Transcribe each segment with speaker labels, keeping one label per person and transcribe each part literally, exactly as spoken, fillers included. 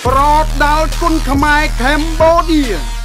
Speaker 1: ប្រដាល់គុណខ្មែរកម្ពុជា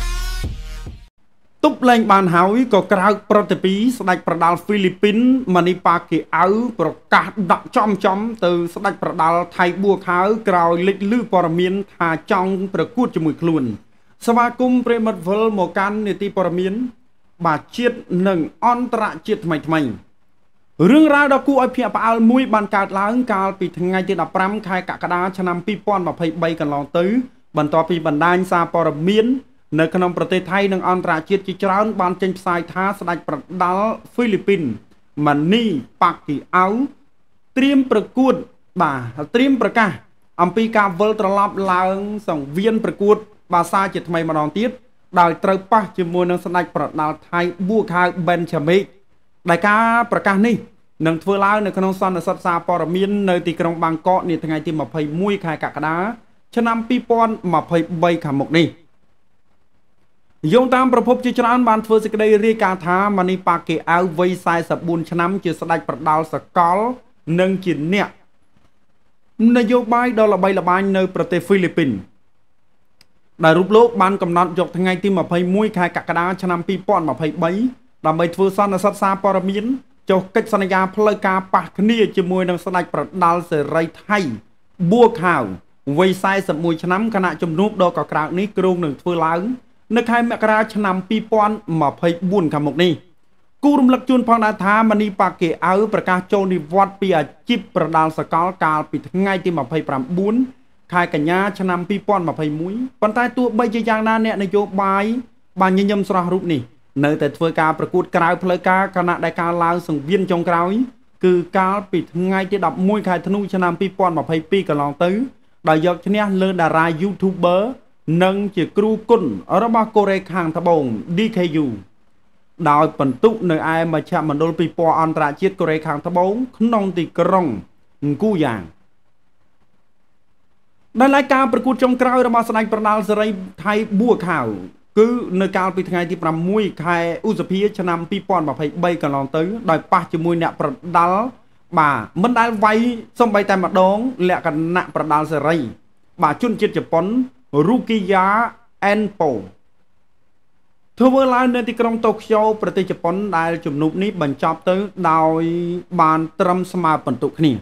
Speaker 1: ទប់លែងបានហើយក៏ក្រៅប្រតិពីស្ដេចប្រដាល់ហ្វីលីពីនម៉ានីប៉ាគីអៅប្រកាសដាក់ចំចំទៅស្ដេចប្រដាល់ថៃបួខៅក្រោយលេចលឺព័ត៌មានថាចង់ប្រកួតជាមួយខ្លួនស្វាគមន៍ប្រិមិត្តវិលមកកាន់នីតិព័ត៌មានបាទជាតិនិងអន្តរជាតិថ្មីថ្មីរឿងរ៉ាវដ៏គួរឲ្យភ្ញាក់ផ្អើលមួយបានកើតឡើងកាលពីថ្ងៃទីដប់ប្រាំខែកក្កដាឆ្នាំពីរពាន់ម្ភៃបីកន្លងទៅបន្ទាប់ពីបណ្ដាញសារព័ត៌មាននៅក្នុងប្រទេសថៃនិងអន្តរជាតិជាច្រើនបានចេញផ្សាយថាស្ដេចប្រដាល់ហ្វីលីពីនម៉ានីប៉ាគីអៅត្រៀមប្រកួតបាទត្រៀមប្រកាសអំពីការវិលត្រឡប់ឡើងសង្វៀនប្រកួតបាសាជាថ្មីម្ដងទៀតដោយត្រូវប៉ះជាមួយនឹងស្ដេចប្រដាល់ថៃបួខៅប៊ិនឆាមេកដែលការប្រកាសនេះនឹងធ្វើឡើងនៅក្នុងសន្និសីទសារព័ត៌មាននៅទីក្រុងបាងកកនាថ្ងៃទីម្ភៃមួយខែកក្កដាឆ្នាំពីរពាន់ម្ភៃបីខាងមុខនេះយោងតាមប្រភពជាច្រើនបានធ្វើសេចក្តីរាយការណ៍ថាម៉ានីប៉ាគីអៅវ័យសែសិបបួនឆ្នាំជាស្ដេចប្រដាល់សកលនិងជាអ្នកនយោបាយដ៏ល្បីល្បាញនៅប្រទេសហ្វីលីពីនដែលរូបលោកបានកំណត់យកថ្ងៃទីម្ភៃមួយខែកក្កដាឆ្នាំពីរពាន់ម្ភៃបីដើម្បីធ្វើសន្និសីទសារព័ត៌មានចុះកិច្ចសន្យាផ្លូវការប៉ះគ្នាជាមួយនឹងស្ដេចប្រដាល់សេរីថៃបួខៅវ័យសែសិបមួយឆ្នាំគណៈជំនួបដ៏កក្រើកនេះគ្រោងនឹងធ្វើឡើងនៅខែមករាឆ្នាំពីរពាន់ម្ភៃបួនខាងមុខនេះគូរំលឹកជូនផងដែរថាម៉ានីប៉ាគីអៅប្រកាសចូលនិវត្តន៍ពីអាជីពប្រដាល់សកលកាលពីថ្ងៃទីម្ភៃប្រាំបួនខែកញ្ញាឆ្នាំពីរពាន់ម្ភៃមួយប៉ុន្តែទោះបីជាយ៉ាងណាអ្នកនយោបាយបានញញឹមស្រស់រូបនេះនៅតែធ្វើការប្រកួតក្រៅផ្លូវការខណៈដែលការឡើងសង្វៀនចុងក្រោយគឺកាលពីថ្ងៃទីដប់មួយខែធ្នូឆ្នាំពីរពាន់ម្ភៃពីរកន្លងទៅដោយយកឈ្នះលើតារា YouTuber និងជាគ្រូគុនរបស់កូរ៉េខាងត្បូង ឌី ខេ យូ ដោយបន្ទុកនៅឯមជ្ឈមណ្ឌលពិព័រណ៍អន្តរជាតិកូរ៉េខាងត្បូងក្នុងទីក្រុងអង្គូយ៉ាងដែលរការប្រកួតចុងក្រោយរបស់ស្ដេចប្រដាល់សេរីថៃបួខៅគឺនៅកាលពីថ្ងៃទីប្រាំមួយខែឧសភាឆ្នាំពីរពាន់ម្ភៃបីកន្លងទៅដោយប៉ះជាមួយអ្នកប្រដាល់បាទមិនដែលវាយសំបីតែម្ដងលក្ខណៈប្រដាល់សេរីបាទជនជាតិជប៉ុនរូគីយ៉ាអេនប៉ូធ្វើឡើងនៅទីក្រុងតូក្យូប្រទេសជប៉ុនដែលជំនួបនេះបញ្ចប់ទៅដោយបានត្រឹមស្មើពិន្ទុគ្នា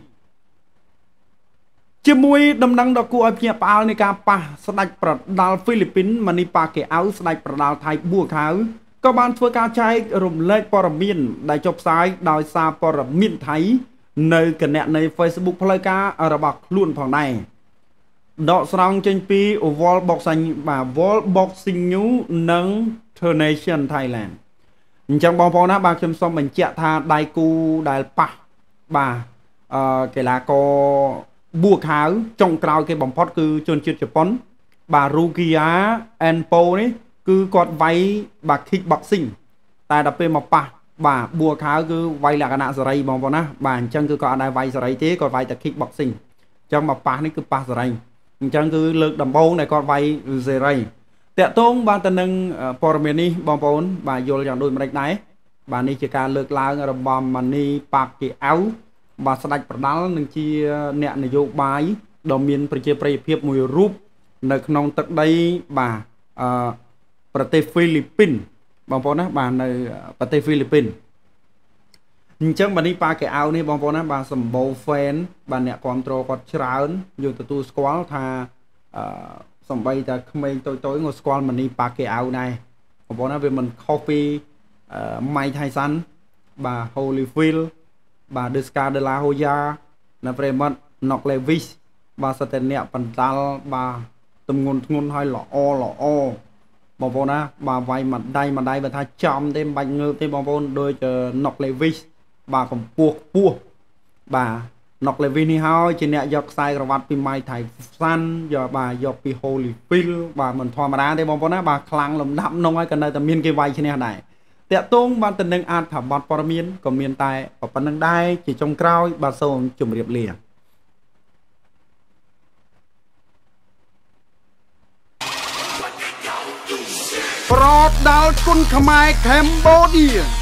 Speaker 1: ជាមួយដំណឹងដ៏គួរឲ្យភ្ញាក់ផ្អើលនៃការប៉ះស្ដេចប្រដាល់ហ្វីលីពីនម៉ានីប៉ាគីអៅស្ដេចប្រដាល់ថៃបួខៅក៏បានធ្វើការចែករំលែកព័ត៌មានដែលចុះផ្សាយដោយសារព័ត៌មានថៃនៅគណនី Facebook ផ្លូវការរបស់ខ្លួនផងដែរដកស្រង់ចេញពី World Boxing បាទ World Boxing News និង Turnation Thailand អញ្ចឹងបងប្អូនណាបាទខ្ញុំសូមបញ្ជាក់ថាដៃគូដែលប៉ះបាទអឺកីឡាករបួខៅចុងក្រោយគេបំផុតគឺជនជាតិជប៉ុនបាទរូគីយ៉ាអេនប៉ូនេះគឺគាត់វាយបាទ kick boxing តែដល់ពេលមកប៉ះបាទបួខៅគឺវាយលក្ខណៈសេរីបងប្អូនណាបាទអញ្ចឹងគឺគាត់អត់ដែរវាយសេរីទេគាត់វាយតែ kick boxing អញ្ចឹងមកប៉ះនេះគឺប៉ះសេរីអញ្ចឹងគឺលើកដំបូងដែលគាត់វាយសេរីតាក់ទងបានទៅនឹងព័ត៌មាននេះបងប្អូនបាទយល់យ៉ាងដូចម្ដេចដែរបាទនេះជាការលើកឡើងរបស់ម៉ានីប៉ាគីអៅបាទស្ដេចប្រដាល់នឹងជាអ្នកនយោបាយដ៏មានប្រជាប្រិយភាពមួយរូបនៅក្នុងទឹកដីបាទអឺប្រទេសហ្វីលីពីនបងប្អូនណាបាទនៅប្រទេសហ្វីលីពីនអញ្ចឹងម៉ានីប៉ាគីអៅនេះបងប្អូនណាបាទសម្បូរ fan បាទអ្នកគ្រប់គ្រងគាត់ច្រើនយើងទទួលស្គាល់ថាអឺសំបីតែក្មេងតូចតូចក៏ស្គាល់ម៉ានីប៉ាគីអៅដែរបងប្អូនណាវាមិនខុសពីម៉ៃថៃសាន់បាទ Holyfield បាទ Descar de la Hoya នៅប្រិមត្ត Nok Lewis បាទសតេអ្នកបណ្ដាល់បាទទម្ងន់ធ្ងន់ឲ្យល្អល្អបងប្អូនណាបាទវាយមួយដៃមួយដៃបើថាចំទេមិនបាច់ងើបទេបងប្អូនដូច Nok Lewis បាទកម្ពស់ខ្ពស់បាទ Nok Lewis នេះហើយជាអ្នកយកខ្សែក្រវ៉ាត់ពីម៉ៃថៃសាន់យកបាទយកពី Holyfield បាទមិនធម្មតាទេបងប្អូនណាបាទខ្លាំងលំដាប់នោះហើយក៏នៅតែមានគេវាយឈ្នះដែរតាក់ទងបានទៅនឹងអត្ថបទព័ត៌មានក៏មានតែប៉ុណ្្នឹងដែរជាចុងក្រោយបាទសូមជម្រាបលាប្រដាល់គុណខ្មែរកម្ពុជា